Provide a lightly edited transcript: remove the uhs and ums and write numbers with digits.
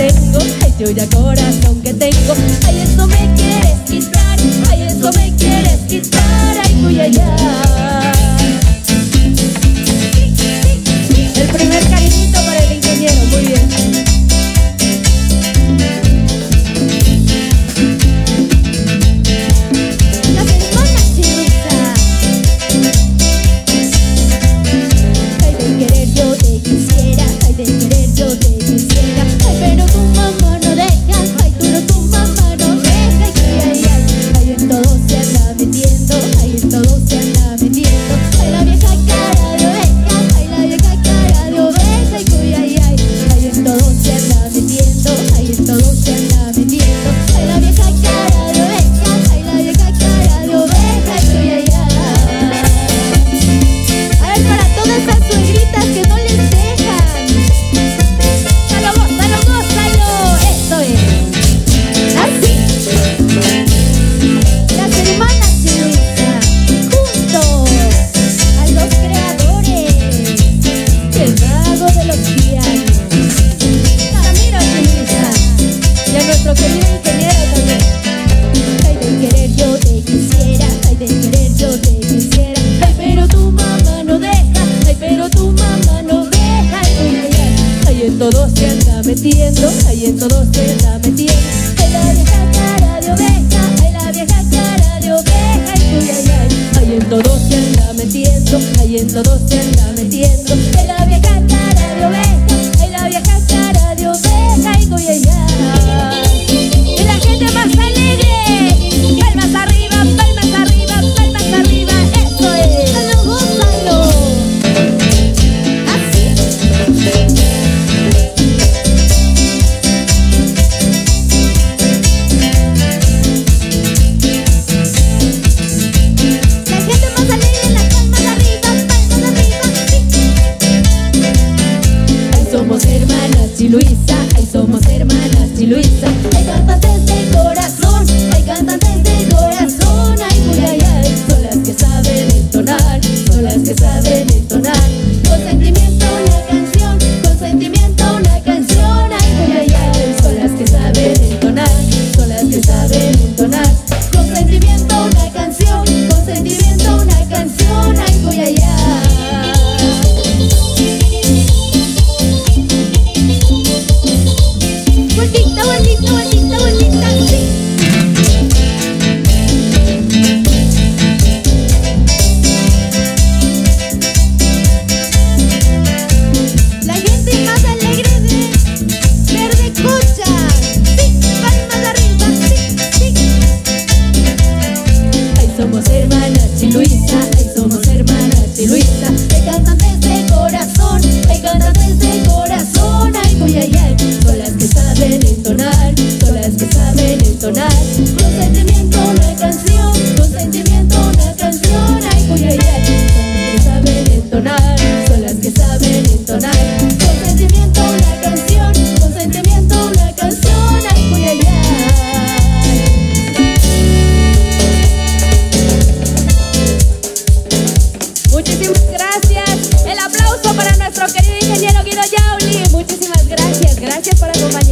tengo, ay, tuya corazón que tengo. Ay, eso me quieres quitar, ay, eso me quieres quitar, ay, uy, ay, ay. El primer cariñito para el ingeniero, muy bien. Las hermanas Chiluisa. Ay, de querer yo te quisiera, ay, de querer yo te quisiera. Ay, pero tu mamá no deja, ay, pero tu mamá no deja. Ay, ay, ay, ay, en todo se anda metiendo, ay, en todo se anda metiendo. Ay, la vieja cara de oveja, ay, la vieja cara de oveja. Ay, ay, ay, ay, en todo se anda metiendo, ay, en todo se anda metiendo. Ay, la vieja cara de oveja, ay, la vieja cara de oveja. Ay, ay, ay. A ver, para todas esas suegritas que no les dejan. ¡Gózalo, gózalo! Eso es. Así. Las hermanas Chiluisa, juntos a los creadores, el mago de los pianos, Ramiro Chiluisa, y a nuestro querido ingeniero también. Ay, de querer yo te quisiera, ay, de querer yo te quisiera. Ay, pero tu mamá no deja, ay, pero tu mamá no deja. Ay, ay, ay, ay, en todo se anda metiendo, ay, en todo se anda metiendo. Ay, la vieja cara de oveja, ay, la vieja cara de oveja. Ay, ay, ay, ay, en todo se anda metiendo, ay, en todo se anda metiendo. Ay, la vieja cara de oveja, ay, la vieja cara de oveja. Ay, ay, ay. Y la gente más alegre, palmas arriba, palmas arriba, palmas arriba. Eso es. ¡Gózalo, gózalo! Así. La gente más alegre, las palmas arriba, sí. Ay, somos hermanas Chiluisa, ay, somos hermanas Chiluisa. Hay cantantes de corazón, hay cantantes de corazón. Ay, uy, ay, ay, son las que saben entonar, son las que saben entonar. Con sentimiento una canción, con sentimiento una canción. Ay, uy, ay, ay, son las que saben entonar, son las que saben entonar. Con sentimiento una canción, con sentimiento una canción. Ay, uy, ay, ay. Vueltita, vueltita, vueltita, vueltita, sí. La gente más alegre de Verde Cocha, sí, palmas arriba, sí, sí. Ay, somos hermanas Chiluisa, ay, somos hermanas Chiluisa. Hay cantantes de corazón, hay cantantes de corazón. Ay, uy, ay, ay, son las que saben entonar, son las que saben entonar. Con sentimiento una canción, con sentimiento una canción. Ay, uy, ay, ay, son las que saben entonar, son las que saben entonar. Con sentimiento una canción, con sentimiento una canción. Ay, uy, ay, ay. Muchísimas gracias. El aplauso para nuestro querido ingeniero Guido Yauli. Muchísimas gracias. Gracias por acompañarnos.